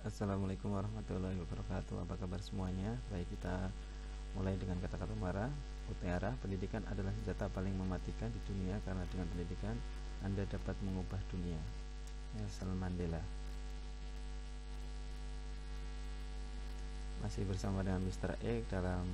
Assalamualaikum warahmatullahi wabarakatuh. Apa kabar semuanya? Baik, kita mulai dengan kata-kata mutiara. Pendidikan adalah senjata paling mematikan di dunia, karena dengan pendidikan Anda dapat mengubah dunia. Nelson Mandela. Masih bersama dengan Mr. X dalam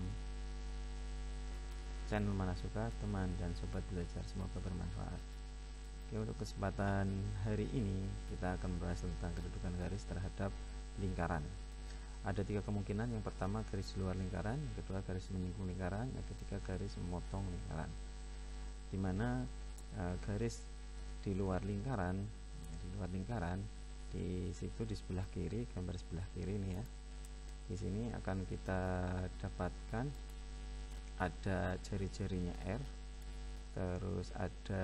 channel Mana Suka, teman dan sobat belajar, semoga bermanfaat. Oke, untuk kesempatan hari ini kita akan membahas tentang kedudukan garis terhadap lingkaran. Ada 3 kemungkinan. Yang pertama, garis di luar lingkaran; yang kedua, garis menyinggung lingkaran; yang ketiga, garis memotong lingkaran. Dimana garis di luar lingkaran, di situ di sebelah kiri, gambar sebelah kiri ini ya, di sini akan kita dapatkan ada jari-jarinya R, terus ada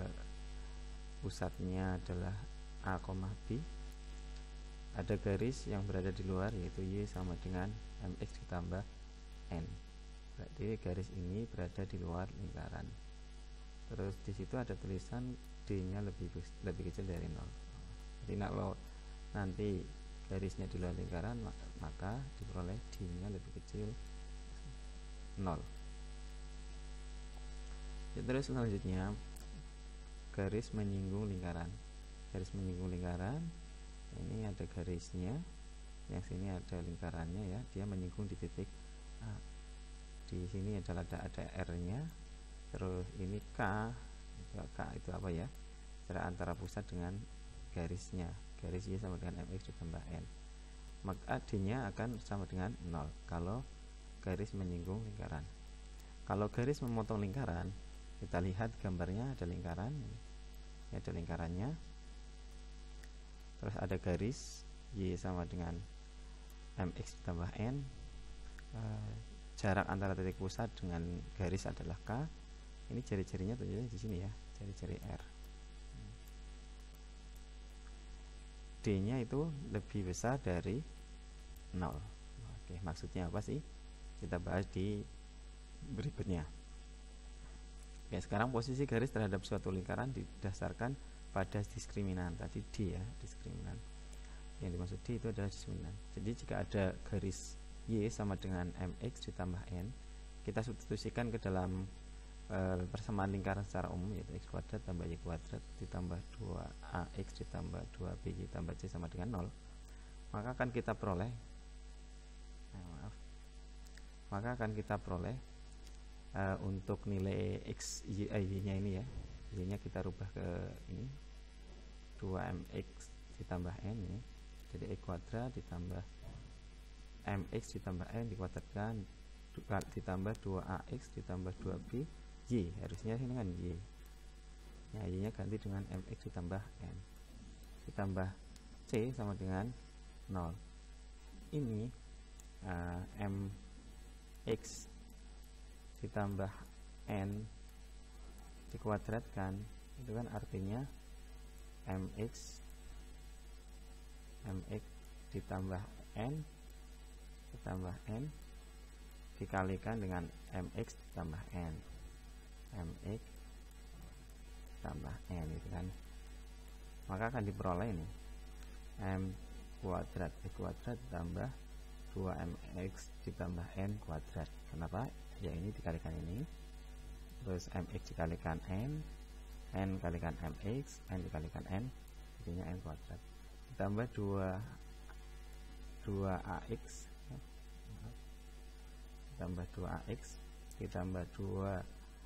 pusatnya adalah A, B. Ada garis yang berada di luar, yaitu Y sama dengan MX ditambah N. Berarti garis ini berada di luar lingkaran. Terus di situ ada tulisan D-nya lebih kecil dari 0. Jadi kalau nanti garisnya di luar lingkaran, maka diperoleh D-nya lebih kecil 0. Terus selanjutnya, garis menyinggung lingkaran. Garis menyinggung lingkaran, ini ada garisnya, yang sini ada lingkarannya ya, dia menyinggung di titik A. Di sini adalah ada R-nya, terus ini K itu apa ya? Jarak antara pusat dengan garisnya, garis Y sama dengan MX ditambah N. Maka D-nya akan sama dengan 0 kalau garis menyinggung lingkaran. Kalau garis memotong lingkaran, kita lihat gambarnya, ada lingkaran, ini ada lingkarannya, terus ada garis Y sama dengan MX ditambah N. Jarak antara titik pusat dengan garis adalah K. Ini jari-jarinya tunjuknya di sini ya, jari-jari R. D-nya itu lebih besar dari 0. Oke, maksudnya apa sih? Kita bahas di berikutnya. Oke, sekarang posisi garis terhadap suatu lingkaran didasarkan pada diskriminan. Tadi D ya, diskriminan. Yang dimaksud D itu adalah diskriminan. Jadi jika ada garis Y sama dengan MX ditambah N, kita substitusikan ke dalam persamaan lingkaran secara umum, yaitu X kuadrat tambah Y kuadrat ditambah 2AX ditambah 2BY ditambah C sama dengan 0. Maka akan kita peroleh untuk nilai X Y-nya ini ya, Y-nya kita rubah ke ini 2MX ditambah N ya. Jadi X kuadrat ditambah MX ditambah N dikuadratkan ditambah 2AX ditambah 2B Y, harusnya ini kan Y. Ya, Y-nya ganti dengan MX ditambah N ditambah C sama dengan 0. Ini MX ditambah N dikuadratkan, itu kan artinya MX ditambah N dikalikan dengan MX ditambah N, MX tambah N itu kan, maka akan diperoleh ini M kuadrat X kuadrat ditambah 2MX ditambah N kuadrat. Kenapa? Ya ini dikalikan ini, terus MX dikalikan N kalikan MX, N dikalikan N, jadinya N kuadrat ditambah 2AX ditambah 2AX ditambah 2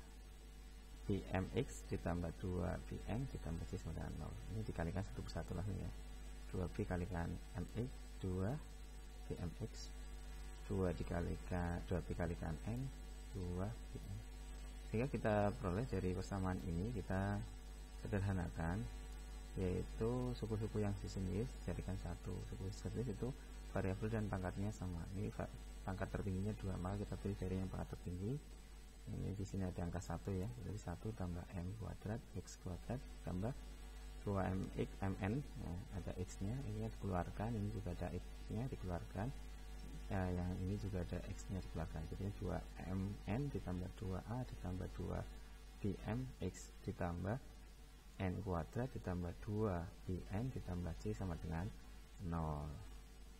BMX ditambah 2 BN ditambah C sama dengan 0. Ini dikalikan satu persatu lah ya. 2B kalikan MX, 2 BMX, 2B kalikan N, 2 BN. Sehingga kita peroleh dari persamaan ini, kita sederhanakan, yaitu suku-suku yang disenis jadikan 1. Suku sejenis itu variabel dan pangkatnya sama. Ini pangkat tertingginya 2, maka kita pilih dari yang pangkat tertinggi. Ini di sini ada angka 1 ya, jadi 1 tambah M kuadrat X kuadrat tambah 2MX MN, nah, ada X nya, ini dikeluarkan, ini juga ada X nya dikeluarkan, yang ini juga ada X nya dikeluarkan, jadi 2MN ditambah 2A ditambah 2BMX ditambah N kuadrat ditambah 2BN ditambah C sama dengan 0.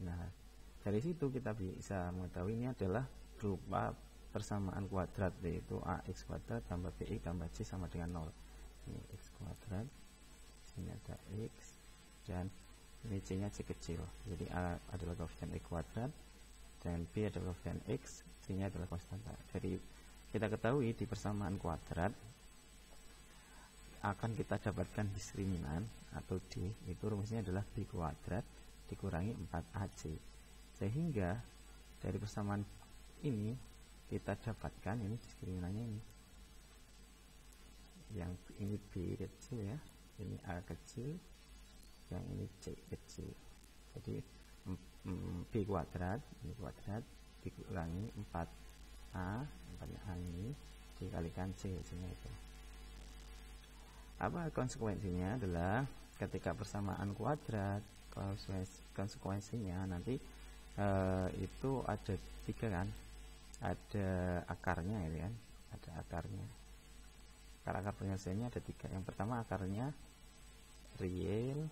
Nah, dari situ kita bisa mengetahui ini adalah berupa persamaan kuadrat, yaitu ax kuadrat tambah bx tambah c sama dengan 0. Ini x kuadrat, sini ada x, dan ini c nya c kecil, jadi a adalah koefisien x kuadrat dan b adalah koefisien x, c nya adalah konstanta. Jadi kita ketahui di persamaan kuadrat akan kita dapatkan diskriminan atau D, itu rumusnya adalah b kuadrat dikurangi 4ac, sehingga dari persamaan ini kita dapatkan ini diskriminannya ini, yang ini b kecil ya, ini a kecil, yang ini c kecil. Jadi b kuadrat, ini kuadrat dikurangi 4a, 4nya a ini dikalikan c, c-nya itu. Apa konsekuensinya adalah ketika persamaan kuadrat, konsekuensinya nanti itu ada 3 kan, ada akarnya ya kan, ada akarnya. Akar penyelesaiannya ada 3. Yang pertama akarnya real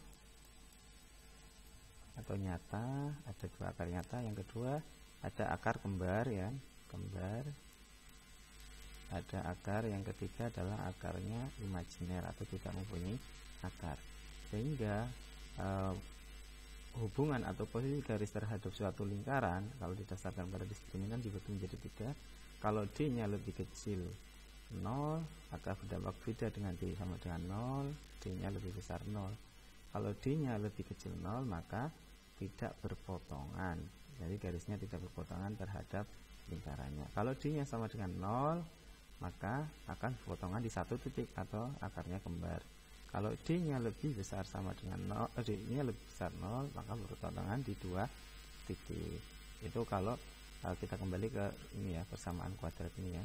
atau nyata, ada 2 akar nyata. Yang kedua ada akar kembar ya, kembar. Ada akar yang ketiga adalah akarnya imajiner atau tidak mempunyai akar, sehingga hubungan atau posisi garis terhadap suatu lingkaran kalau didasarkan pada diskriminan dibagi menjadi 3. Kalau D nya lebih kecil 0, maka berdampak beda dengan D sama dengan 0, D nya lebih besar 0. Kalau D nya lebih kecil 0, maka tidak berpotongan, jadi garisnya tidak berpotongan terhadap lingkarannya. Kalau D nya sama dengan 0, maka akan berpotongan di 1 titik atau akarnya kembar. Kalau D nya lebih besar sama dengan 0, D nya lebih besar 0, maka berpotongan di 2 titik. Itu kalau kita kembali ke ini ya, persamaan kuadrat ini ya.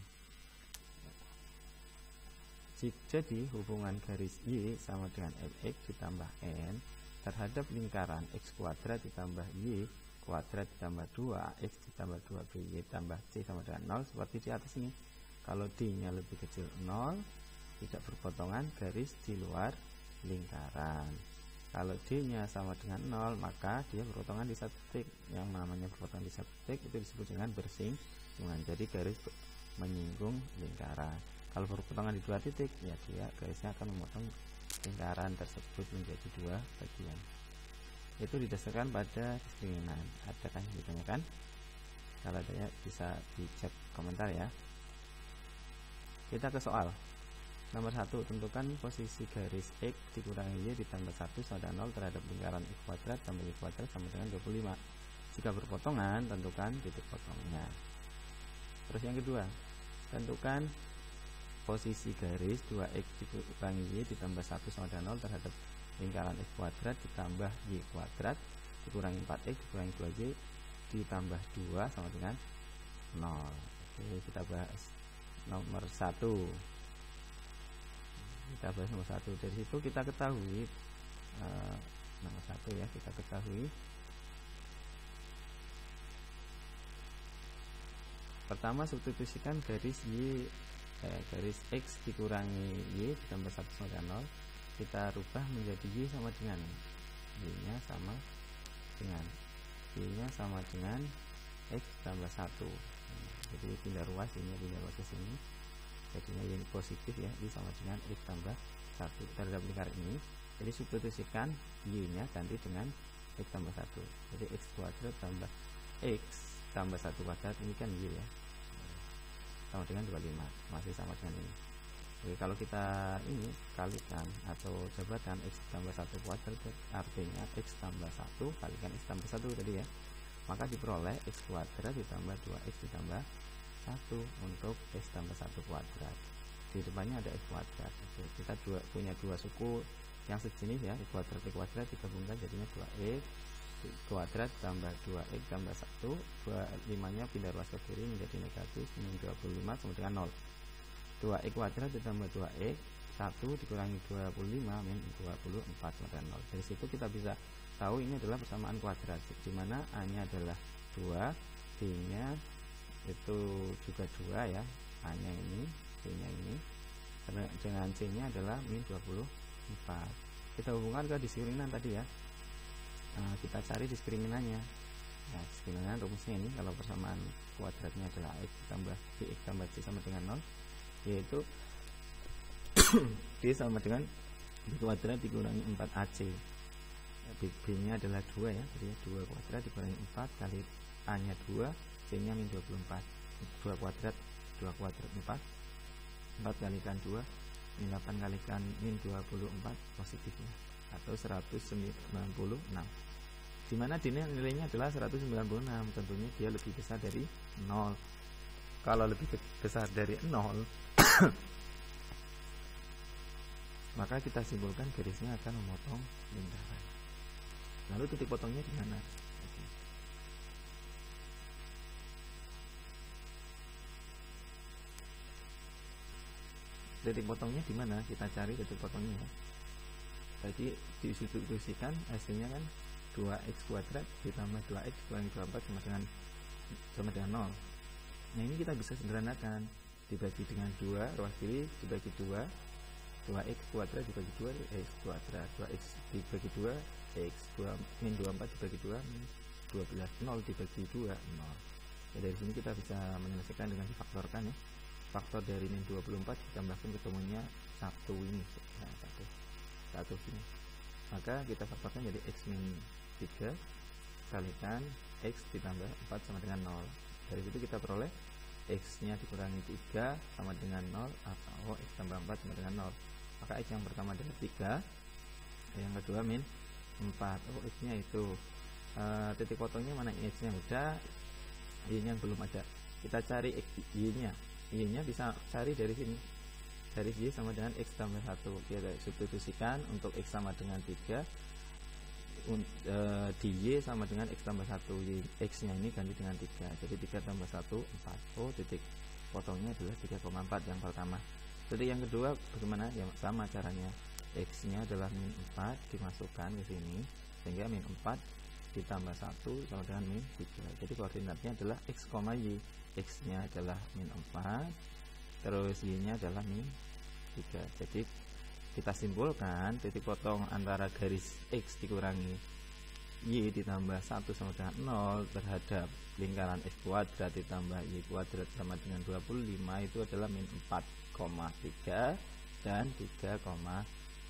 Jadi hubungan garis Y sama dengan Fx ditambah N terhadap lingkaran x kuadrat ditambah Y kuadrat ditambah 2x ditambah 2by tambah c sama dengan 0 seperti di atas ini. Kalau D nya lebih kecil 0, tidak berpotongan garis di luar lingkaran. Kalau D nya sama dengan 0, maka dia berpotongan di 1 titik. Yang namanya berpotongan di 1 titik itu disebut dengan bersinggungan, jadi garis menyinggung lingkaran. Kalau berpotongan di 2 titik, ya dia garisnya akan memotong lingkaran tersebut menjadi 2 bagian. Itu didasarkan pada diskriminan. Ada kan yang ditanyakan? Kalau ada bisa dicek komentar ya. Kita ke soal nomor 1. Tentukan posisi garis X dikurangi Y ditambah 1 sama dengan 0 terhadap lingkaran X kuadrat tambah Y kuadrat sama dengan 25. Jika berpotongan, tentukan titik potongnya. Terus yang kedua, tentukan posisi garis 2X dikurangi Y ditambah 1 sama dengan 0 terhadap lingkaran X kuadrat ditambah Y kuadrat dikurangi 4X dikurangi 2Y ditambah 2 sama dengan 0. Oke, kita bahas nomor 1. Kita bahas nomor 1. Dari situ kita ketahui nomor 1 ya, kita ketahui pertama substitusikan garis Y garis X dikurangi Y ditambah 1 sama dengan 0 kita rubah menjadi Y sama dengan Y nya sama dengan Y nya sama dengan X tambah 1. Jadi pindah ruas, ini pindah ruas ke sini, jadinya ini positif ya, Y sama dengan X tambah 1 terhadap lingkaran ini. Jadi substitusikan Y nya ganti dengan X tambah 1, jadi X kuadrat tambah X tambah 1 kuadrat, ini kan Y ya, sama dengan 25, masih sama dengan ini. Oke, kalau kita ini kalikan atau jabatan X tambah 1 kuadrat, artinya X tambah 1 kalikan X tambah 1 tadi ya, maka diperoleh X kuadrat ditambah 2X ditambah 1 untuk X tambah 1 kuadrat. Di depannya ada X kuadrat. Oke, kita punya 2 suku yang sejenis ya, X kuadrat digabungkan jadinya 2X kuadrat tambah 2X tambah 1, 25 nya pindah ruas ke kiri menjadi negatif, min 25 sama dengan 0. 2X kuadrat ditambah 2X 1 dikurangi 25 min 24 sama dengan 0. Dari situ kita bisa tahu ini adalah persamaan kuadrat, di mana A nya adalah 2, B nya itu juga 2 ya, A nya ini, B nya ini, dengan C nya adalah min 24. Kita hubungkan ke diskriminan tadi ya. Kita cari diskriminannya. Nah, diskriminan rumusnya ini kalau persamaan kuadratnya adalah x ditambah bx tambah c sama dengan 0, yaitu d sama dengan b kuadrat dikurangi 4ac. B nya adalah 2 ya, jadi 2 kuadrat dikurangi 4 kali a nya 2, c nya min 24. 2 kuadrat 4 kalikan 2 min 8 kalikan min 24 positifnya, atau 196, dimana d nilainya adalah 196. Tentunya dia lebih besar dari 0. Kalau lebih besar dari 0 maka kita simpulkan garisnya akan memotong lingkaran. Lalu titik potongnya di mana? Titik potongnya di mana? Kita cari titik potongnya. Jadi disubstitusikan, hasilnya kan 2x kuadrat ditambah 2x kurangi 24 sama dengan 0. Nah, ini kita bisa sederhanakan, dibagi dengan 2, ruas kiri dibagi 2, 2x kuadrat dibagi 2 x kuadrat, 2x dibagi 2 x, 2 min 24 dibagi 2 min 12, 0 dibagi 2 0. Ya, dari sini kita bisa menyelesaikan dengan difaktorkan ya. Faktor dari min 24 ditambahkan ketemunya 1 ini, nah, 1 sini. Maka kita faktorkan jadi x min 3 kalikan x ditambah 4 sama dengan 0. Dari situ kita peroleh x nya dikurangi 3 sama dengan 0, atau x tambah 4 sama dengan 0. Maka x yang pertama adalah 3, yang kedua min 4. X nya itu titik potongnya mana? X nya udah, y nya belum ada. Kita cari y nya. Y nya bisa cari dari sini, dari y sama dengan x tambah 1. Kita substitusikan untuk x sama dengan 3, di y sama dengan x tambah 1. X nya ini ganti dengan 3, jadi 3 tambah 1 4. Titik potongnya adalah 3,4 yang pertama. Jadi yang kedua bagaimana? Ya sama caranya, x nya adalah min 4 dimasukkan ke sini, sehingga min 4 ditambah 1 sama dengan min 3. Jadi koordinatnya adalah x, y. X nya adalah min 4, terus y nya adalah min 3. Jadi kita simpulkan titik potong antara garis x dikurangi y ditambah 1 sama dengan 0 terhadap lingkaran x kuadrat ditambah y kuadrat sama dengan 25 itu adalah min 4,3 dan 3,4.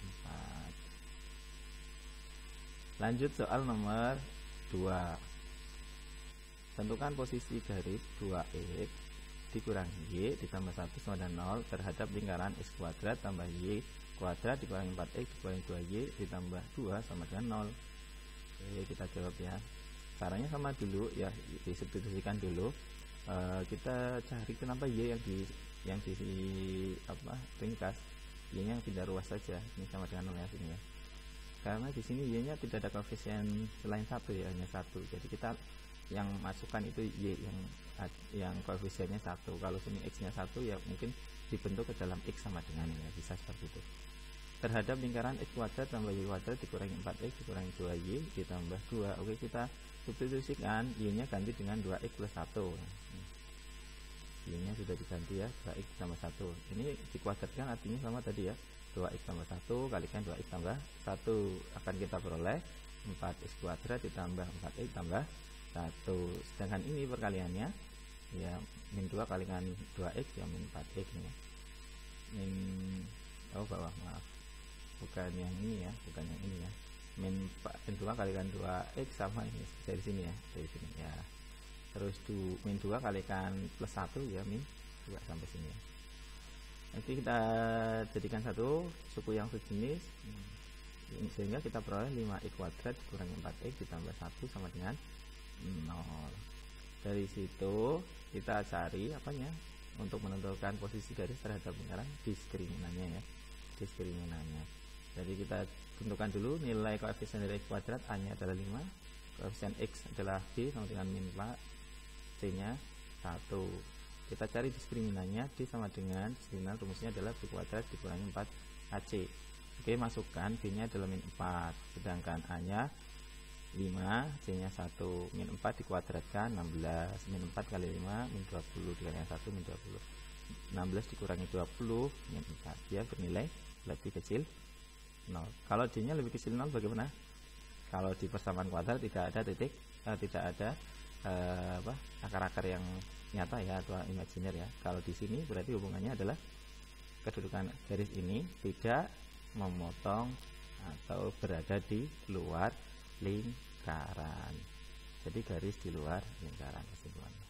Lanjut soal nomor 2. Tentukan posisi garis 2x dikurangi y ditambah 1 sama dengan 0 terhadap lingkaran x kuadrat tambah y kuadrat dikurangi 4x dikurangi 2y ditambah 2 sama dengan 0. Oke, kita jawab ya. Caranya sama dulu ya, disubstitusikan dulu. Kita cari kenapa y yang di ringkas, y nya tidak ruas saja, ini sama dengan 0 ya sini ya. Karena di sini y nya tidak ada koefisien selain 1 ya, hanya 1. Jadi kita yang masukkan itu y yang koefisiennya 1. Kalau sini x nya 1 ya mungkin dibentuk ke dalam x sama dengan ya, bisa seperti itu. Terhadap lingkaran x kuadrat tambah y kuadrat dikurangi 4x dikurangi 2y ditambah 2. Oke, kita substitusikan, y nya ganti dengan 2x plus 1. Y nya sudah diganti ya, 2x tambah 1. Ini dikuadratkan artinya sama tadi ya, 2x tambah 1 kalikan 2x tambah 1, akan kita peroleh 4x kuadrat ditambah 4x tambah 1. Sedangkan ini perkaliannya ya, min 2 kalikan 2x ya min 4x nih. Bawah maaf, bukan yang ini ya, bukan yang ini ya. Min 2 kalikan 2x sama ini dari sini ya, dari sini ya. Terus min 2 kalikan plus 1 ya, min 2 sampai sini ya. Nanti kita jadikan satu suku yang sejenis, sehingga kita peroleh 5x kuadrat dikurangi 4x ditambah 1 sama dengan 0. Dari situ kita cari apanya untuk menentukan posisi garis terhadap lingkaran, diskriminannya ya, diskriminannya. Jadi kita tentukan dulu nilai koefisien dari x kuadrat, a nya adalah 5, koefisien x adalah b sama dengan min 4, c nya 1. Kita cari diskriminannya, d sama dengan diskriminan rumusnya adalah b kuadrat dikurangi 4ac. Oke, masukkan, b nya adalah min 4, sedangkan a nya 5, c nya 1. Min 4 dikuadratkan 16, min 4 kali 5 min 20 dikali 1 min 20. 16 dikurangi 20 min 4, dia bernilai lebih kecil 0. Kalau d nya lebih kecil 0 bagaimana? Kalau di persamaan kuadrat tidak ada titik, tidak ada akar-akar yang nyata ya atau imajiner ya. Kalau di sini berarti hubungannya adalah kedudukan garis ini tidak memotong atau berada di luar lingkaran. Jadi garis di luar lingkaran kesimpulannya.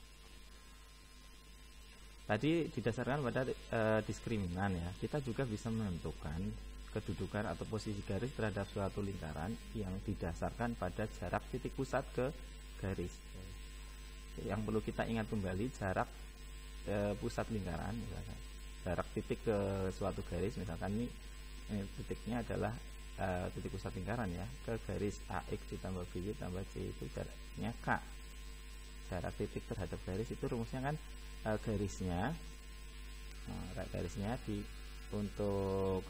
Tadi didasarkan pada diskriminan ya, kita juga bisa menentukan kedudukan atau posisi garis terhadap suatu lingkaran yang didasarkan pada jarak titik pusat ke garis. Yang perlu kita ingat kembali jarak pusat lingkaran, misalkan jarak titik ke suatu garis, misalkan ini titiknya adalah titik pusat lingkaran ya, ke garis AX ditambah BY tambah C itu jaraknya K. Jarak titik terhadap garis itu rumusnya kan garisnya untuk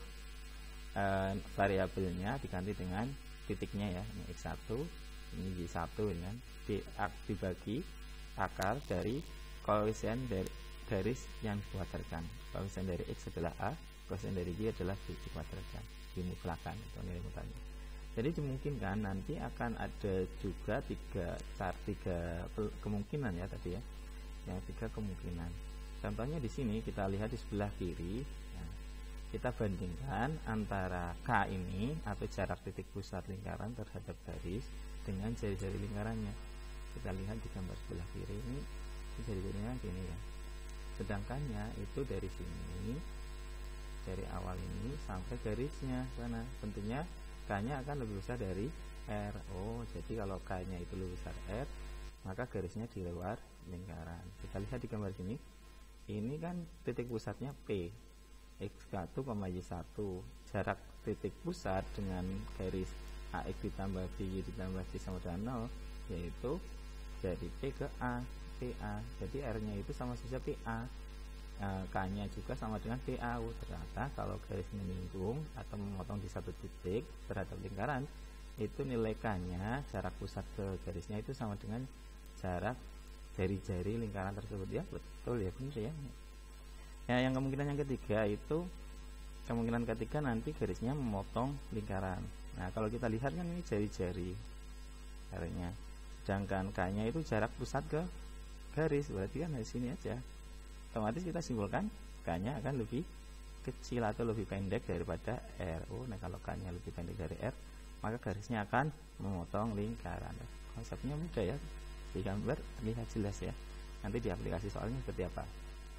variabelnya diganti dengan titiknya ya, ini X1 ini Y1 kan, dibagi akar dari koefisien dari garis yang dikuadratkan. Koefisien dari X adalah A, koefisien dari Y adalah B dikuadratkan, dimutlakan atau nilai mutlaknya. Jadi dimungkinkan nanti akan ada juga tiga kemungkinan ya tadi ya, yang 3 kemungkinan. Contohnya di sini kita lihat di sebelah kiri, nah, kita bandingkan antara K ini atau jarak titik pusat lingkaran terhadap garis dengan jari-jari lingkarannya. Kita lihat di gambar sebelah kiri ini jari-jarinya gini ya. Sedangkannya itu dari sini, dari awal ini sampai garisnya sana, tentunya K-nya akan lebih besar dari R. Oh, jadi kalau K-nya itu lebih besar R, maka garisnya di luar lingkaran. Kita lihat di gambar sini, ini kan titik pusatnya P, X1, Y1. Jarak titik pusat dengan garis AX ditambah BY ditambah C sama dengan 0, yaitu dari P ke A, PA. Jadi R-nya itu sama saja PA. K-nya juga sama dengan PA. Ternyata kalau garis menyinggung atau memotong di satu titik terhadap lingkaran, itu nilai K-nya, jarak pusat ke garisnya itu sama dengan jarak dari jari lingkaran tersebut. Ya betul ya, benar ya. Ya, yang kemungkinan yang ketiga itu, kemungkinan ketiga nanti garisnya memotong lingkaran. Nah, kalau kita lihat kan ini jari-jari R-nya, sedangkan K-nya itu jarak pusat ke garis, berarti kan dari sini aja. Otomatis kita simpulkan K-nya akan lebih kecil atau lebih pendek daripada R. Nah, kalau K-nya lebih pendek dari R, maka garisnya akan memotong lingkaran. Konsepnya mudah ya, di gambar lihat jelas ya. Nanti di aplikasi soalnya seperti apa.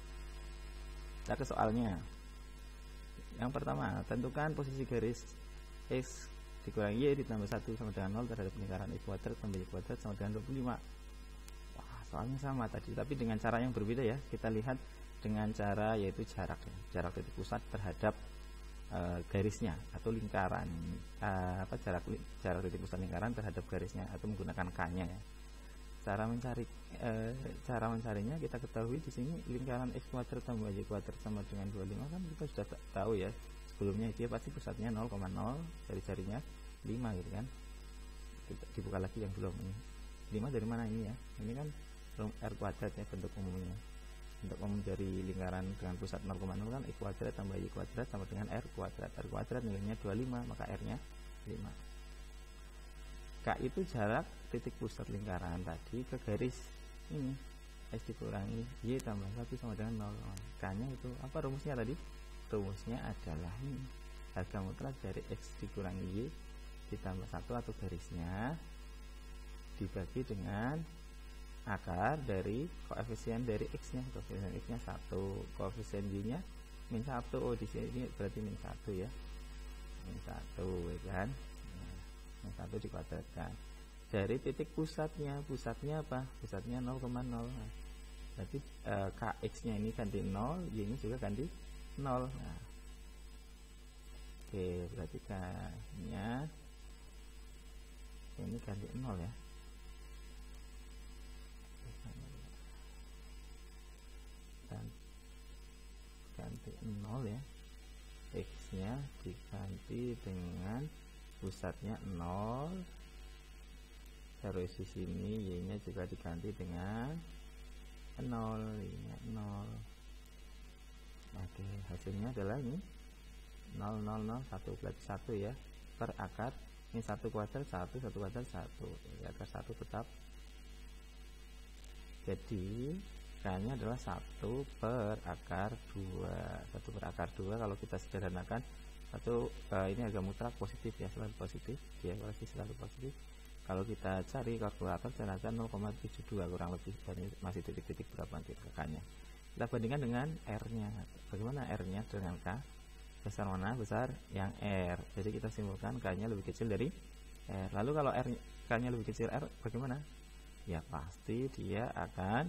Kita ke soalnya. Yang pertama, tentukan posisi garis X dikurangi Y ditambah 1 sama dengan 0 terhadap lingkaran X kuadrat tambah Y kuadrat sama dengan 25. Soalnya sama tadi, tapi dengan cara yang berbeda ya. Kita lihat dengan cara yaitu jarak titik pusat terhadap garisnya atau lingkaran, jarak titik pusat lingkaran terhadap garisnya atau menggunakan K-nya ya. Cara mencarinya kita ketahui di sini lingkaran X kuadrat tambah Y kuadrat sama dengan 25 kan kita sudah tahu ya. Sebelumnya dia pasti pusatnya 0,0, jari-jarinya 5 gitu kan. Kita dibuka lagi yang belum ini. 5 dari mana ini ya? Ini kan R kuadrat ya bentuk umumnya. Untuk umum dari lingkaran dengan pusat 0,0 kan X kuadrat tambah Y kuadrat sama dengan R kuadrat. R kuadrat nilainya 25, maka R-nya 5. K itu jarak titik pusat lingkaran tadi ke garis ini. X dikurangi Y tambah 1 sama dengan 0. K-nya itu apa rumusnya tadi? Rumusnya adalah ini, harga mutlak dari X dikurangi Y ditambah 1 atau garisnya dibagi dengan akar dari koefisien dari X-nya. Koefisien X-nya 1, koefisien Y-nya min 1. Oh, di sini berarti min 1 ya. Min 1 ya kan. Nah, min 1 dikuadratkan. Dari titik pusatnya apa? Pusatnya 0,0. Nah, berarti Kx-nya ini ganti 0, Y-nya juga ganti 0. Nah, oke, berarti K-nya ini ganti 0 ya. Ganti 0 ya. X-nya diganti dengan pusatnya 0. Terus di sini Y-nya juga diganti dengan 0, Y-nya 0. Oke, hasilnya adalah ini 0, 0, 0, 1 berarti 1 ya per akar Ini 1 kuadrat 1, 1 kuadrat 1. Jadi akar 1 tetap. Jadi K-nya adalah 1 per akar 2. 1 per akar 2 kalau kita sederhanakan, ini agak mutlak positif ya, selalu positif. Dia lagi selalu positif. Kalau kita cari kalkulator ternyata 0,72 kurang lebih, dan masih titik-titik berapa nanti K-nya. Kita bandingkan dengan R-nya. Bagaimana R-nya dengan K? Besar mana? Besar yang R. Jadi kita simpulkan K-nya lebih kecil dari R. Lalu kalau K-nya lebih kecil R, bagaimana? Ya pasti dia akan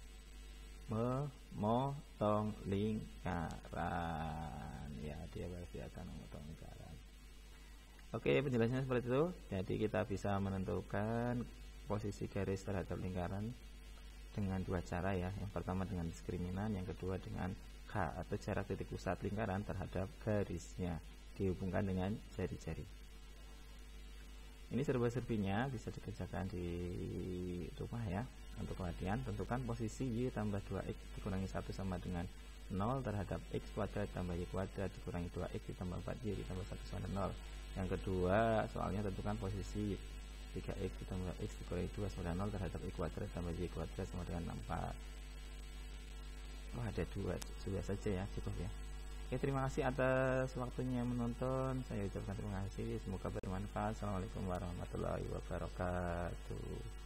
memotong lingkaran. Ya, dia pasti akan memotong lingkaran. Oke, penjelasannya seperti itu. Jadi kita bisa menentukan posisi garis terhadap lingkaran dengan 2 cara ya. Yang pertama dengan diskriminan, yang kedua dengan K atau jarak titik pusat lingkaran terhadap garisnya dihubungkan dengan jari-jari. Ini serba-serbinya bisa dikerjakan di rumah ya. Untuk latihan, tentukan posisi Y tambah 2X dikurangi 1 sama dengan 0 terhadap X kuadrat tambah Y kuadrat dikurangi 2X ditambah 4Y ditambah 1 sama 0. Yang kedua, soalnya tentukan posisi 3X ditambah X dikurangi 2 sama dengan 0 terhadap Y kuadrat tambah Y kuadrat sama dengan 4. Oh, ada 2 saja ya, cukup ya. Oke, terima kasih atas waktunya menonton. Saya ucapkan terima kasih, semoga bermanfaat. Assalamualaikum warahmatullahi wabarakatuh.